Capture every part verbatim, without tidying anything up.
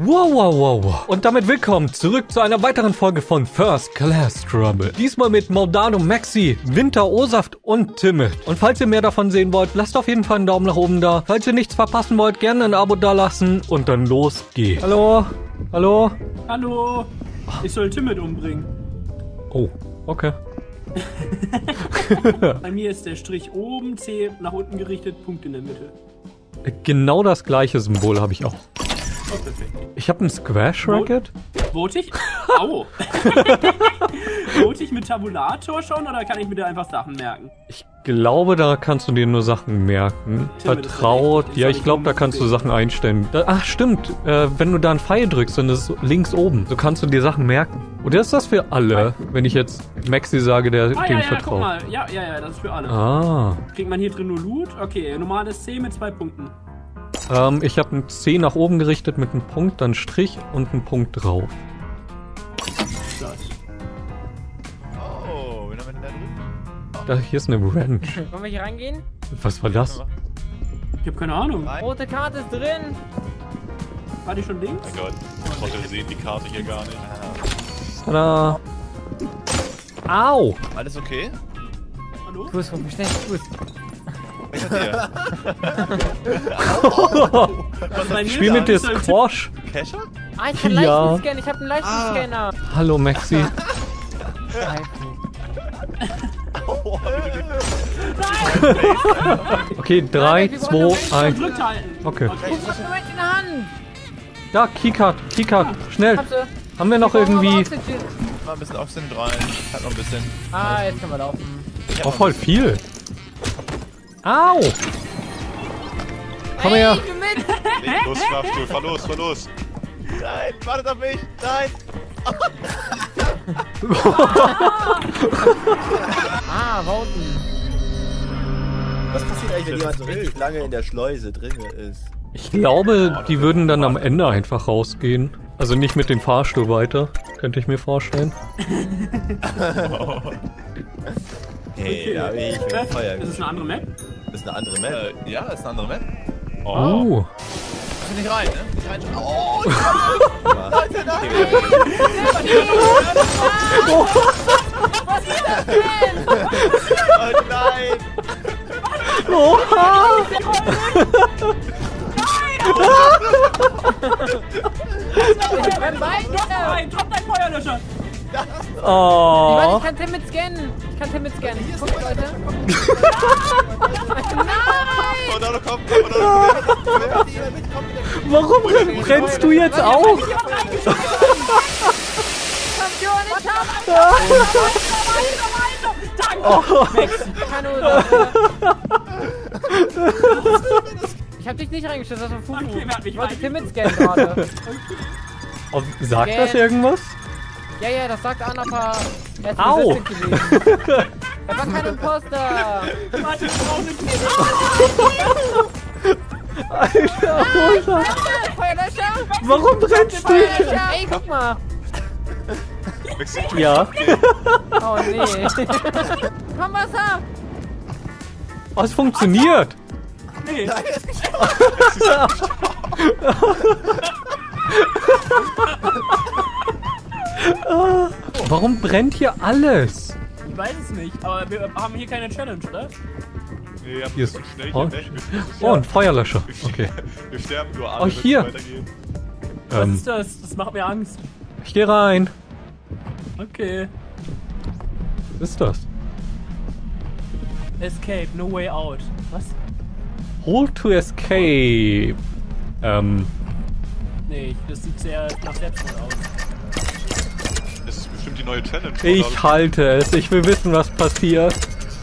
Wow, wow, wow, wow. Und damit willkommen zurück zu einer weiteren Folge von First Class Trouble. Diesmal mit Maldado, Maxi, Winter, O-Saft und Timid. Und falls ihr mehr davon sehen wollt, lasst auf jeden Fall einen Daumen nach oben da. Falls ihr nichts verpassen wollt, gerne ein Abo da lassen und dann los geht's. Hallo? Hallo? Hallo? Ich soll Timid umbringen. Oh, okay. Bei mir ist der Strich oben, C nach unten gerichtet, Punkt in der Mitte. Genau das gleiche Symbol habe ich auch. Oh, perfekt. Ich habe ein Squash-Racket. Vote ich? Au! Vote ich mit Tabulator schon oder kann ich mir da einfach Sachen merken? Ich glaube, da kannst du dir nur Sachen merken. Timid ist Vertraut. richtig. Ja, Ist ich glaube, da kannst du Sachen einstellen. Da, ach, stimmt. Äh, wenn du da einen Pfeil drückst, dann ist es links oben. So kannst du dir Sachen merken. Oder ist das für alle? Wenn ich jetzt Maxi sage, der Ah, dem ja, ja, vertraut. guck mal. Ja, ja, ja, das ist für alle. Ah. Kriegt man hier drin nur Loot? Okay, normales C mit zwei Punkten. Ähm, ich habe ein C nach oben gerichtet mit einem Punkt, dann Strich und einen Punkt drauf. Das. Oh, wen haben wir denn da drin? Da, hier ist eine Wrench. Wollen wir hier reingehen? Was war das? Ich hab keine Ahnung. Nein. Rote Karte ist drin. War die schon links? Mein Gott, die Trottel sehen die Karte hier gar nicht. Tada! Au! Alles okay? Hallo? Tu es, von mir schnell, tu es. Was ist hier? Was bei mir Spiel da? mit dir Ist da ein Squash. Kescher? Ah, ich kann Ja. Leichtenscanner, ich hab einen Leichtenscanner. Hallo Maxi. Oh, Okay, drei, wir zwei, wollen Tipp? eins. Gedrückt halten. Okay. Ich hab einen Moment in der Hand. Da, Keycard, Keycard, schnell. Hab sie. Haben wir noch Wir brauchen aber irgendwie... Oxygen. mal ein bisschen Oxygen rein. Hat noch ein bisschen. Ah, jetzt können wir laufen. Ich hab Oh, noch voll ein viel. Au! Komm her. Hey, ich bin mit. bisschen. Los, Schlafstuhl, fahr los, fahr los. Nein, wartet auf mich. Nein. Ah, Voten. Was passiert eigentlich, wenn jemand so richtig lange in der Schleuse drin ist? Ich glaube, die würden dann am Ende einfach rausgehen. Also nicht mit dem Fahrstuhl weiter. Könnte ich mir vorstellen. Hey, da hab ich mit Feuer Ist es eine andere Map? Das ist eine andere Map. Äh, ja, ist eine andere Map. Oh. Uh. Kannst du nicht rein, ne? Nicht rein. Oh, Leute, nein! Was ist das denn? oh nein. Oha! Ich bin bei dir. Nein, drop dein Feuerlöscher! Warte, Oh. ich kann Timid scannen. Ich kann Timid scannen. Guckt, Leute. Nein! Oh, da kommt, oh, da kommt. Warum renn- rennst du jetzt auch? Kommt schon, ich hab Danke! keine Ursache. Ich hab dich nicht reingeschützt, das war Fufu. Okay, wer hat mich Ich wollte reingeschützt? Timid scannen gerade. Oh, sagt das irgendwas? Ja, ja, das sagt Anapa. Er ist Au. resistant gewesen. Er war kein Imposter. Warte, ich brauche eine Alter, Rosa. Feuerlöscher. Warum rennst du? Feuerlöscher. Ey, guck mal. Ja. Oh, nee. Komm, Wasser. Oh, es funktioniert. Nee. Warum brennt hier alles? Ich weiß es nicht, aber wir haben hier keine Challenge, oder? Nee, wir Hier ist- sind schnell oh. hier weg. Wir- Oh, ein Feuerlöscher. wir- Okay. Wir sterben nur alle, Oh, wenn hier. es weitergeht. Was Ähm, ist das? Das macht mir Angst. ich geh rein. Okay. Was ist das? Escape, no way out. Was? Hold to escape. Ähm, Nee, das sieht sehr nach Selbstmord aus. Das ist bestimmt die neue Challenge. ich oder? halte es. Ich will wissen, was passiert.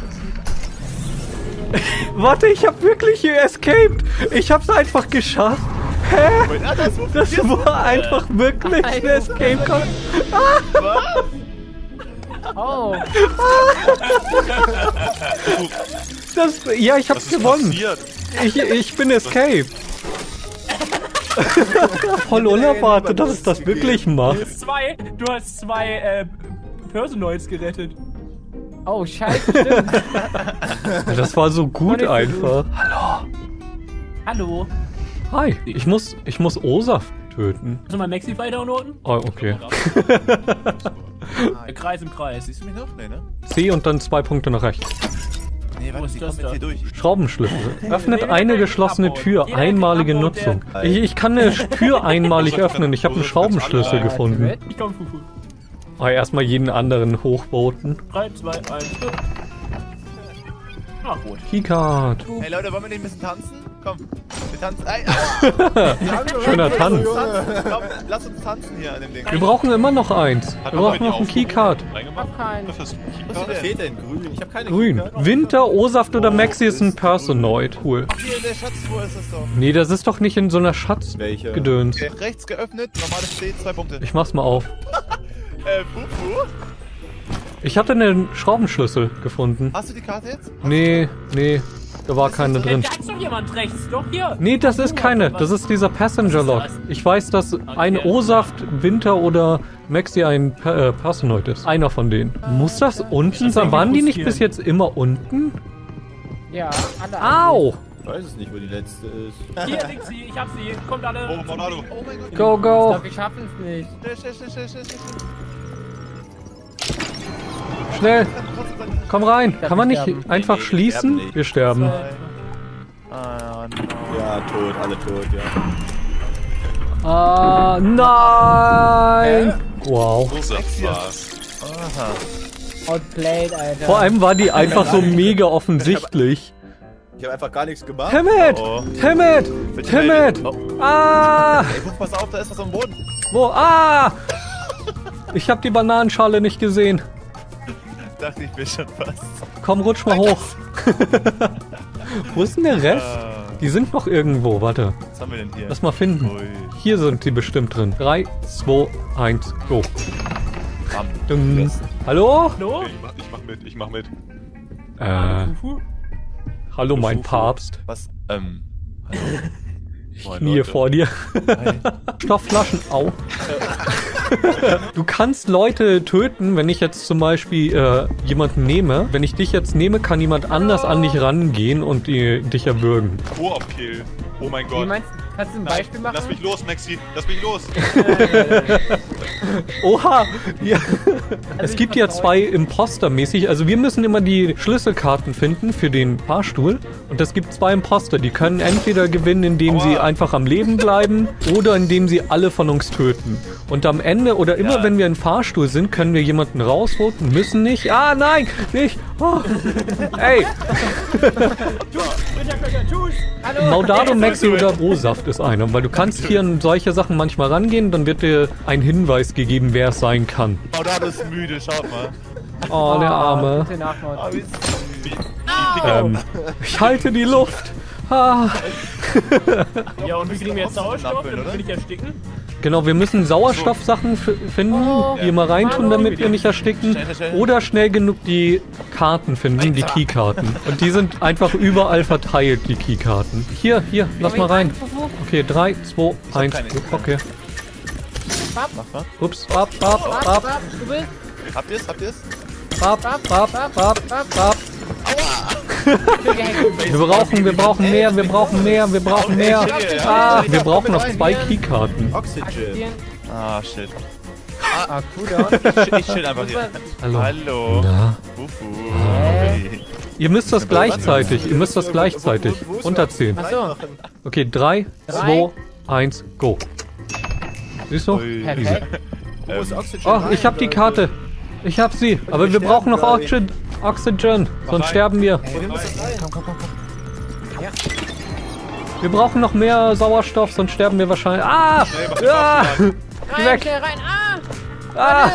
Warte, ich hab wirklich hier escaped. Ich hab's einfach geschafft. Hä? Wait, ah, das, Das war einfach wirklich ein Escape Code. Oh. Das, ja, ich Was hab's ist gewonnen. passiert? Ich, ich bin escaped. Voll unerwartet, dass es das wirklich Du macht. hast zwei, du hast zwei äh, Personoids gerettet. Oh, scheiße, stimmt. Das war so gut einfach. Hallo. Hi, ich muss, ich muss O-Saft töten. Hast du mal Maxi vielleicht downloaden? Oh, okay. Der Kreis im Kreis. Siehst du mich noch? Nee, ne? C und dann zwei Punkte nach rechts. Nee, Wo warte, ist wie das kommen jetzt hier durch? Schraubenschlüssel. Öffnet Jeder eine kann geschlossene abbauen. Tür. Jeder kann Einmalige abbauen, Nutzung. der- Ich, ich kann eine Tür einmalig öffnen. Ich habe einen Schraubenschlüssel gefunden. Ich komm, Fufu. Aber erstmal jeden anderen hochboten. drei, zwei, eins, go. Ah, gut. Keycard. Hey Leute, wollen wir nicht ein bisschen tanzen? Komm, wir tanzen. Ey, ah, Schöner Tanz. tanzen. Komm, lass uns tanzen hier an dem Ding. Wir brauchen immer noch eins. Wir brauchen noch einen Keycard. Ich hab keinen. Was hast du? Was fehlt denn? Grün? Ich hab keine Grün. Keycard. Winter, O-Saft oder Maxi ist ein Personoid. Cool. Hier, der Schatz, wo ist das doch? Nee, das ist doch nicht in so einer Schatzgedöns. Welche? Okay, rechts geöffnet, normales C, zwei Punkte. Ich mach's mal auf. Äh, Fufu? Ich hatte einen Schraubenschlüssel gefunden. Hast du die Karte jetzt? Nee, nee, da war keine drin. Da ist doch jemand rechts. Doch hier. Nee, das ist keine. Das ist dieser Passenger Log. Ich weiß, dass ein O-Saft, Winter oder Maxi ein Pa- äh, Personoid ist. Einer von denen. Muss das unten sein? Waren die nicht bis jetzt immer unten? Ja, alle. Au! Ich weiß es nicht, wo die letzte ist. Hier, Dixie. Ich hab sie. Kommt alle. Oh, Monado. Oh mein Gott. Go, Ich go! glaube, wir schaffen es nicht. Schnell, schnell, schnell, schnell, schnell, schnell. Schnell! Komm rein! glaub, Kann man wir nicht sterben. einfach Nee, nee, wir schließen? sterben nicht. Wir sterben. Ah, no. Ja, tot, alle tot, ja. Ah, nein! Wow. Sechs war's. Aha. Outplayed, Alter. Vor allem war die einfach so mega offensichtlich. Ich habe einfach gar nichts gemacht. Timid! Oh. Timid! Bitte Timid! melden. Oh. Ah! Ey, guck, pass auf, da ist was am Boden. Wo? Ah! Ich hab die Bananenschale nicht gesehen. Dachte ich mir schon fast. Komm, rutsch mal hoch. Wo ist denn der Rest? Ah, Die sind noch irgendwo. Warte, was haben wir denn hier? lass mal finden. Ui. Hier sind die bestimmt drin. drei, zwei, eins, go. Bam. Dum. Hallo? Hallo? Ich mach, ich mach mit, ich mach mit. Äh, Fufu? hallo mein Fufu. Papst. Was? Ähm. Hallo. Ich Moin, knie Leute. vor dir. Hi. Stoffflaschen, au. Du kannst Leute töten, wenn ich jetzt zum Beispiel äh, jemanden nehme. Wenn ich dich jetzt nehme, kann jemand anders an dich rangehen und die, dich erwürgen. Koop-Kill. Oh mein Wie Gott. meinst du, kannst du ein Nein, Beispiel machen? Lass mich los, Maxi. Lass mich los. Oha! Ja. Also Es ich gibt ja vertraue zwei Imposter-mäßig. Also wir müssen immer die Schlüsselkarten finden für den Fahrstuhl. Und es gibt zwei Imposter. Die können entweder gewinnen, indem sie Aua. einfach am Leben bleiben oder indem sie alle von uns töten. Und am Ende oder immer Ja. wenn wir im Fahrstuhl sind, können wir jemanden rausvoten. Müssen nicht. Ah, nein! Nicht! Oh. Ey! Hallo. Maudado, Maxi oder O-Saft ist einer. Weil du kannst hier an solche Sachen manchmal rangehen, dann wird dir ein Hinweis gegeben, wer es sein kann. Maudado ist müde, schaut mal. Oh, der Arme. Gute Nachmord. Ah, wie ist wie, wie, Ähm, ich halte die Luft. Ah. Ja, und wie kriegen wir jetzt Sauerstoff? Abfüllen, Damit oder? wir nicht ersticken? Genau, wir müssen Sauerstoffsachen f- finden, die wir mal reintun, damit wir nicht ersticken. Schnell, schnell. Oder schnell genug die Karten finden, die Keykarten. Und die sind einfach überall verteilt, die Keykarten. Hier, hier, lass mal rein. Okay, drei, zwei, eins. keine. Okay. mach mal. Ups, ab, ab, ab, Ab, du bist. Habt ihr's? Habt ihr's? ab, ab, ab, ab, ab. Wir Wir brauchen, wir brauchen mehr, wir brauchen mehr, wir brauchen mehr. Ah, wir brauchen noch zwei Keykarten. Oxygen. Ah, shit. Ah, cool, ja. Ich, chill- ich chill einfach hier. Hallo. Hallo. Na? Fufu. Hä? Ihr müsst das gleichzeitig, ihr müsst das gleichzeitig runterziehen. Achso, Okay, drei, zwei, eins, go. Siehst du? Ui. perfekt. Wo ist Oxygen? Oh, ich hab die Karte. Ich hab sie. Aber wir brauchen noch Oxygen. Oxygen. Sonst rein. sterben wir. Wohin muss das rein? Komm, komm, komm, komm. Wir brauchen noch mehr Sauerstoff, sonst sterben wir wahrscheinlich. Ah! Schnell, mach die Ja! Waffen Rein, Weg. schnell rein. Ah!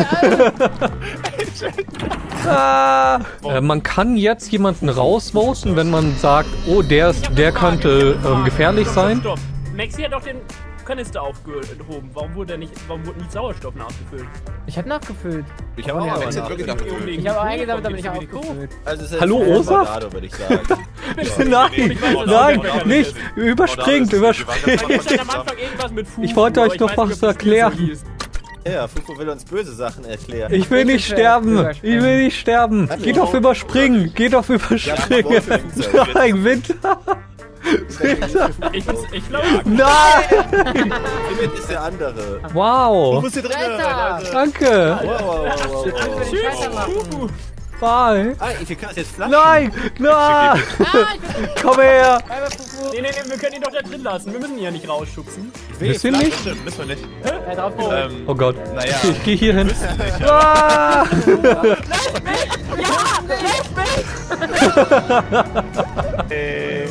Ah! Ah! Äh, man kann jetzt jemanden rausvoten, wenn man sagt, oh, der, ist, der könnte ähm, gefährlich Stopp, stopp, sein. stopp. Maxi hat doch den Kanister aufgehoben. Warum wurde, der nicht, warum wurde nicht Sauerstoff nachgefüllt? Ich hab nachgefüllt. Ich habe auch Ja, mal Maxi hat wirklich nachgefüllt. nachgefüllt. Ich habe eingesammelt, aber nicht aufgefüllt. Also es ist Hallo, jetzt Osa? Maudado, würde ich sagen. Nein, nein, nicht. Überspringt, überspringt. Hier stand am Anfang irgendwas mit Fufu. Ich wollte euch aber doch weiß was nicht, ob das erklären. Spiel so hieß. Ja, Fufu will uns böse Sachen erklären. Ich will nicht sterben. Ich will nicht sterben. Geh doch überspringen. Geh doch überspringen. Ja, Nein, Winter. Ich, bin's- ich glaube, Nein! Timid ist der andere. Du Wow! bist hier drin. Alter. Danke! Wow, wow, wow, wow, Ich wow. will den Scheißer machen. Bye! Ah, ich kann das jetzt flaschen. Nein! Nein! Ah, ich bin Komm her! Bye, bye, Fufu. nee, nee, nee, wir können ihn doch da drin lassen. Wir müssen ihn ja nicht rausschubsen. Wisst ihr nicht? Stimmt, müssen wir nicht. Ja, drauf gedrückt. Ähm, Oh Gott. naja. Ich, ich geh hier hin. Müssen wir nicht. Ah! Äh,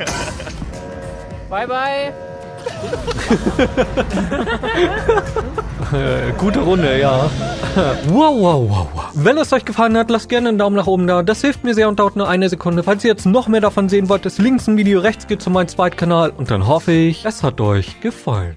Bye, bye. Äh, gute Runde, ja. Wow, wow, wow, wow. Wenn es euch gefallen hat, lasst gerne einen Daumen nach oben da. Das hilft mir sehr und dauert nur eine Sekunde. Falls ihr jetzt noch mehr davon sehen wollt, ist links ein Video, rechts geht zu meinem Zweitkanal. Und dann hoffe ich, es hat euch gefallen.